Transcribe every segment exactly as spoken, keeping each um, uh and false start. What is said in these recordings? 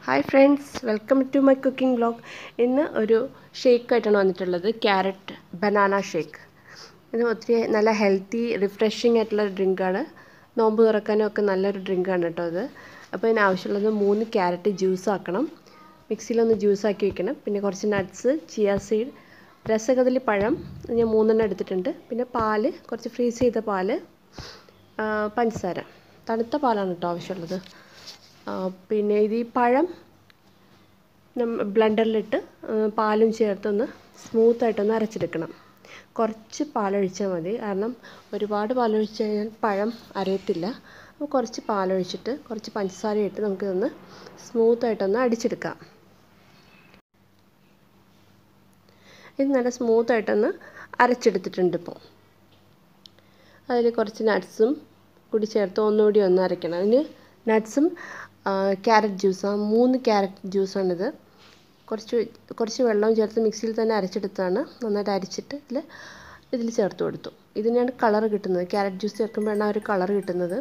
Hi friends, welcome to my cooking vlog. ഇന്ന് ഒരു ഷേക്കായിട്ടാണ് വന്നിട്ടുള്ളത്. Carrot banana shake. ഇത് ഒത്തിരി നല്ല ഹെൽത്തി റിഫ്രഷിംഗ് ആയിട്ടുള്ള ഡ്രിങ്കാണ്. നോമ്പ് തുറക്കാനും ഒക്കെ നല്ലൊരു ഡ്രിങ്കാണ് കേട്ടോ ഇത്. അപ്പോൾ ഇതിന് ആവശ്യമുള്ളത് മൂന്ന് ക്യാരറ്റ് ജ്യൂസ് ആക്കണം, മിക്സിയിലൊന്ന് ജ്യൂസാക്കി വെക്കണം. പിന്നെ കുറച്ച് നട്ട്സ്, ചിയ സീഡ്, രസകദളി പഴം ഞാൻ മൂന്നെണ്ണം എടുത്തിട്ടുണ്ട്. പിന്നെ പാല്, കുറച്ച് ഫ്രീസ് ചെയ്ത പാല്, പഞ്ചസാര, തണുത്ത പാലാണ് കേട്ടോ ആവശ്യമുള്ളത്. പിന്നെ ഇത് ഈ പഴം ബ്ലെൻഡറിലിട്ട് പാലും ചേർത്തൊന്ന് സ്മൂത്തായിട്ടൊന്ന് അരച്ചെടുക്കണം. കുറച്ച് പാലൊഴിച്ചാൽ മതി, കാരണം ഒരുപാട് പാലൊഴിച്ച് കഴിഞ്ഞാൽ പഴം അരയത്തില്ല. അപ്പോൾ കുറച്ച് പാലൊഴിച്ചിട്ട് കുറച്ച് പഞ്ചസാര ഇട്ട് നമുക്കിതൊന്ന് സ്മൂത്തായിട്ടൊന്ന് അടിച്ചെടുക്കാം. ഇത് നല്ല സ്മൂത്തായിട്ടൊന്ന് അരച്ചെടുത്തിട്ടുണ്ട്. ഇപ്പോൾ അതിൽ കുറച്ച് നട്ട്സും കൂടി ചേർത്ത് ഒന്നുകൂടി ഒന്ന് അരയ്ക്കണം. അതിന് നട്ട്സും ക്യാരറ്റ് ജ്യൂസാണ്, മൂന്ന് ക്യാരറ്റ് ജ്യൂസാണിത്. കുറച്ച് കുറച്ച് വെള്ളം ചേർത്ത് മിക്സിയിൽ തന്നെ അരച്ചെടുത്താണ്. നന്നായിട്ട് അരിച്ചിട്ട് ഇതിൽ ഇതിൽ ചേർത്ത് കൊടുത്തു. ഇതിനാണ് കളർ കിട്ടുന്നത്. ക്യാരറ്റ് ജ്യൂസ് ചേർക്കുമ്പോഴാണ് ആ ഒരു കളർ കിട്ടുന്നത്.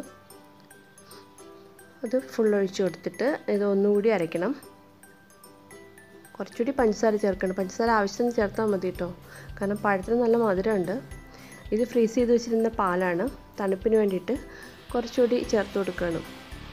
അത് ഫുൾ ഒഴിച്ച് കൊടുത്തിട്ട് ഇത് ഒന്നുകൂടി അരയ്ക്കണം. കുറച്ചുകൂടി പഞ്ചസാര ചേർക്കണം. പഞ്ചസാര ആവശ്യത്തിന് ചേർത്താൽ മതി കേട്ടോ, കാരണം പഴത്തിന് നല്ല മധുരമുണ്ട്. ഇത് ഫ്രീസ് ചെയ്ത് വെച്ചിരുന്ന പാലാണ്, തണുപ്പിന് വേണ്ടിയിട്ട് കുറച്ചുകൂടി ചേർത്ത് കൊടുക്കണം.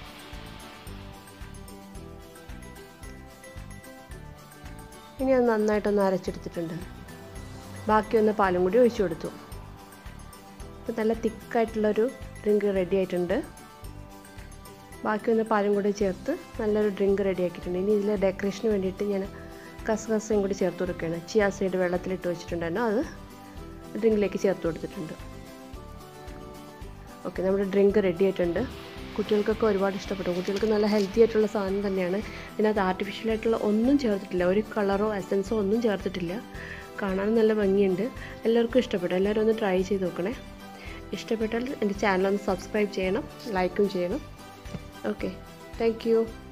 ഇനി അത് നന്നായിട്ടൊന്ന് അരച്ചെടുത്തിട്ടുണ്ട്. ബാക്കിയൊന്ന് പാലും കൂടി ഒഴിച്ചു കൊടുത്തു. ഇപ്പോൾ നല്ല തിക്കായിട്ടുള്ളൊരു ഡ്രിങ്ക് റെഡി ആയിട്ടുണ്ട്. ബാക്കിയൊന്ന് പാലും കൂടി ചേർത്ത് നല്ലൊരു ഡ്രിങ്ക് റെഡി ആക്കിയിട്ടുണ്ട്. ഇനി ഇതിൽ ഡെക്കറേഷന് വേണ്ടിയിട്ട് ഞാൻ കസകസയും കൂടി ചേർത്ത് കൊടുക്കുകയാണ്. ചിയ സീഡ് വെള്ളത്തിലിട്ട് വെച്ചിട്ടുണ്ടായിരുന്നു, അത് ഡ്രിങ്കിലേക്ക് ചേർത്ത് കൊടുത്തിട്ടുണ്ട്. ഓക്കെ, നമ്മുടെ ഡ്രിങ്ക് റെഡി ആയിട്ടുണ്ട്. കുട്ടികൾക്കൊക്കെ ഒരുപാട് ഇഷ്ടപ്പെട്ടു. കുട്ടികൾക്ക് നല്ല ഹെൽത്തി ആയിട്ടുള്ള സാധനം തന്നെയാണ്. ഇതിനകത്ത് ആർട്ടിഫിഷ്യലായിട്ടുള്ള ഒന്നും ചേർത്തിട്ടില്ല, ഒരു കളറോ എസൻസോ ഒന്നും ചേർത്തിട്ടില്ല. കാണാൻ നല്ല ഭംഗിയുണ്ട്. എല്ലാവർക്കും ഇഷ്ടപ്പെട്ടു. എല്ലാവരും ഒന്ന് ട്രൈ ചെയ്ത് നോക്കണേ. ഇഷ്ടപ്പെട്ടാൽ എൻ്റെ ചാനൽ ഒന്ന് സബ്സ്ക്രൈബ് ചെയ്യണം, ലൈക്കും ചെയ്യണം. Okay, thank U.